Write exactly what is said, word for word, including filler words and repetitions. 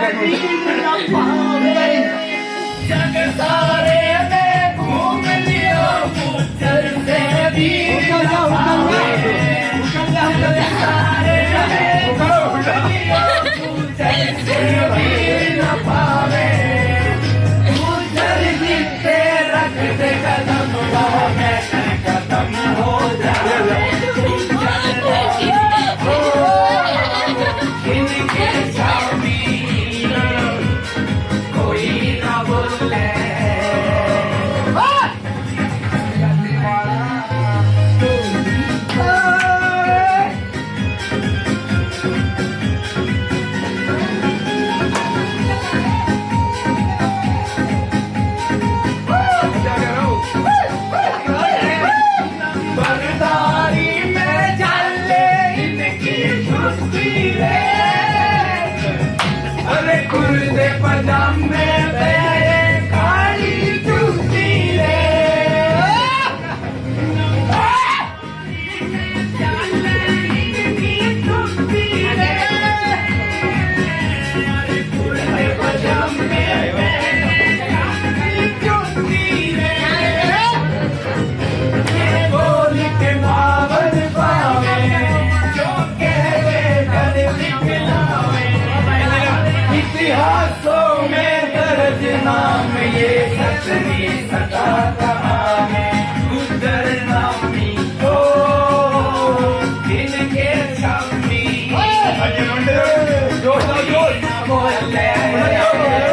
जग सारे में घूम लियो गुजर से भी न पावे। जग सारे में घूम लियो गुजर से भी न पावे। गुजर जिते रख दे कदम में कदम हो जाए। इनके सामी कोई ना बोले। बरदारी में चले इनकी छुट्टी रे। अरे कुर्ते पजामे मेरे काली जूती रे। चले इनकी छुट्टी रे। अरे कुर्ते पजामे मेरे काली जूती रे। ये बोल के बावन पावे जो कहवे कर दिखलावे। इतिहासों में दर्ज नाम ये सतरी सदा कहानी। गुजर नामी हो इनके सामी। जोश जोश बोले।